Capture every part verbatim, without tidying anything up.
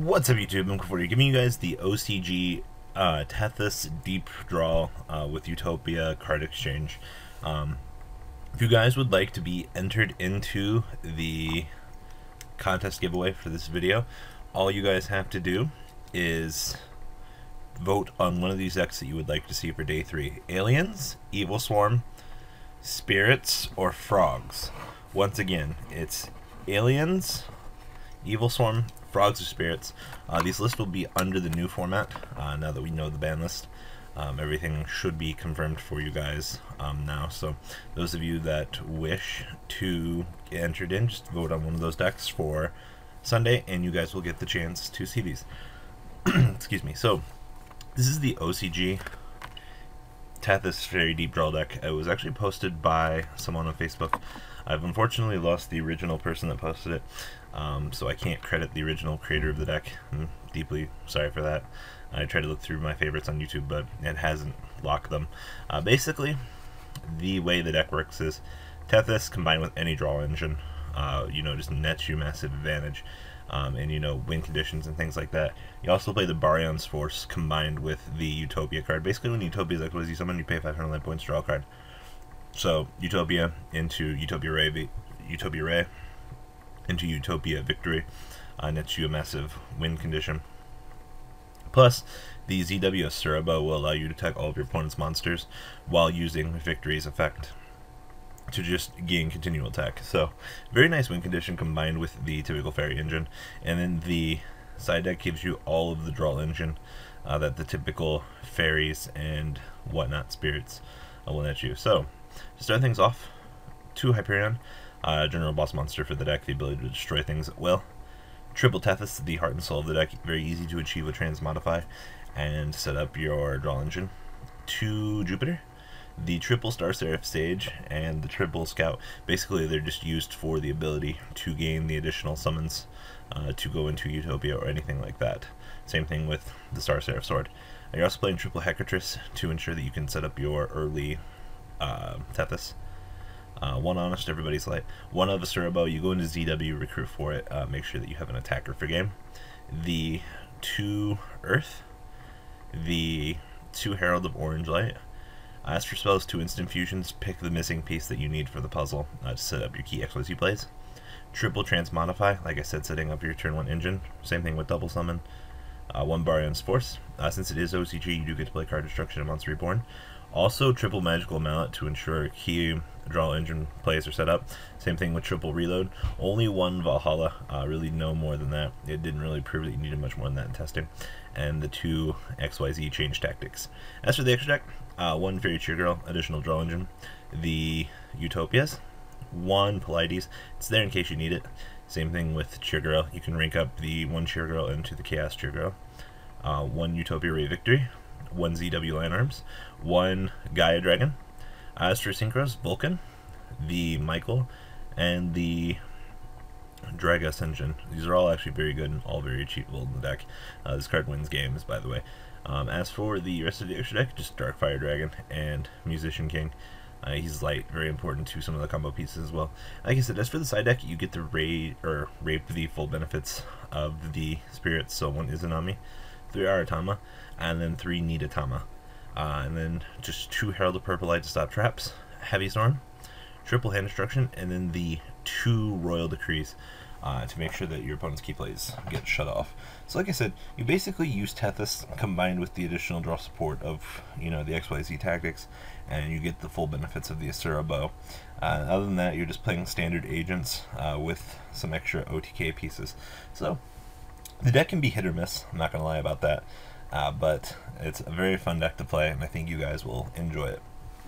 What's up, YouTube? I'm Kforty, giving you guys the O C G uh, Tethys Deep Draw uh, with Utopia card exchange. Um, if you guys would like to be entered into the contest giveaway for this video, all you guys have to do is vote on one of these decks that you would like to see for day three. Aliens, Evil Swarm, Spirits, or Frogs. Once again, it's Aliens, Evil Swarm, Frogs, or Spirits. Uh, these lists will be under the new format uh, now that we know the ban list. Um, everything should be confirmed for you guys um, now. So those of you that wish to get entered in, just vote on one of those decks for Sunday, and you guys will get the chance to see these. Excuse me. So this is the O C G Tethys Very Deep Draw deck. It was actually posted by someone on Facebook. I've unfortunately lost the original person that posted it, um, so I can't credit the original creator of the deck. I'm deeply sorry for that. I tried to look through my favorites on YouTube, but it hasn't locked them. Uh, basically, the way the deck works is Tethys combined with any draw engine, uh, you know, just nets you massive advantage. Um, and, you know, win conditions and things like that. You also play the Baryon's Force combined with the Utopia card. Basically, when Utopia is X Y Z summon, you pay five hundred life points to draw a card. So, Utopia into Utopia Ray, Utopia Ray into Utopia Victory uh, nets you a massive win condition. Plus, the Z W Asurabo will allow you to attack all of your opponent's monsters while using Victory's effect to just gain continual attack. So, very nice win condition combined with the typical fairy engine. And then the side deck gives you all of the draw engine uh, that the typical fairies and whatnot spirits uh, will net you. So, to start things off, two Hyperion, uh, general boss monster for the deck, the ability to destroy things at will. Triple Tethys, the heart and soul of the deck, very easy to achieve with transmodify and set up your draw engine. Two Jupiter, the triple Star Seraph Sage, and the triple Scout. Basically, they're just used for the ability to gain the additional summons uh, to go into Utopia or anything like that. Same thing with the Star Seraph Sword. You're also playing triple Hecatrice to ensure that you can set up your early uh, Tethys. Uh, one Honest, Everybody's Light. One of Asurabo, you go into Z W, recruit for it, uh, make sure that you have an attacker for game. The two Earth, the two Herald of Orange Light. As for spells, two instant fusions, pick the missing piece that you need for the puzzle uh, to set up your key X Y Z plays. Triple Transmodify, like I said, setting up your turn one engine. Same thing with double summon. Uh, one Baryon's Force. Uh, since it is O C G, you do get to play card destruction and Monster Reborn. Also, triple Magical Mallet to ensure key draw engine plays are set up. Same thing with triple Reload. Only one Valhalla, uh, really no more than that. It didn't really prove that you needed much more than that in testing. And the two X Y Z Change Tactics. As for the extra deck, uh, one Fairy Cheer Girl, additional draw engine. The Utopias, one Pleiades. It's there in case you need it. Same thing with Cheer Girl. You can rank up the one Cheer Girl into the Chaos Cheer Girl. Uh, one Utopia Ray Victory. One Z W Lion Arms, one Gaia Dragon, as for Synchros, Vulcan, the Michael, and the Drag Ascension. These are all actually very good and all very achievable in the deck. Uh, this card wins games, by the way. Um, as for the rest of the extra deck, just Darkfire Dragon and Musician King. Uh, he's light, very important to some of the combo pieces as well. Like I said, as for the side deck, you get to raid or rape the full benefits of the spirits. So one Izanami, three Aratama, and then three Nidatama. Uh, and then just two Herald of Purple Light to stop traps, Heavy Storm, triple Hand Destruction, and then the two Royal Decrees uh, to make sure that your opponent's key plays get shut off. So like I said, you basically use Tethys combined with the additional draw support of, you know, the X Y Z tactics, and you get the full benefits of the Asurabo. Uh, other than that, you're just playing standard agents uh, with some extra O T K pieces. So the deck can be hit or miss, I'm not going to lie about that, uh, but it's a very fun deck to play, and I think you guys will enjoy it.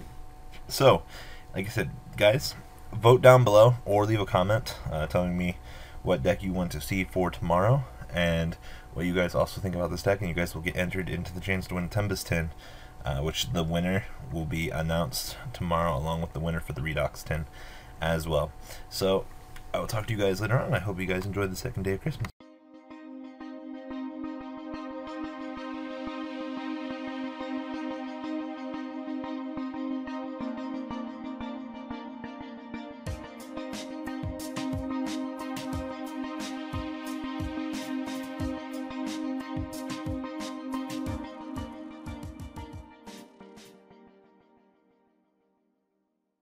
So, like I said, guys, vote down below or leave a comment uh, telling me what deck you want to see for tomorrow, and what you guys also think about this deck, and you guys will get entered into the chance to win a Tempest tin, uh, which the winner will be announced tomorrow, along with the winner for the Redox tin as well. So, I will talk to you guys later on. I hope you guys enjoyed the second day of Christmas. Bye.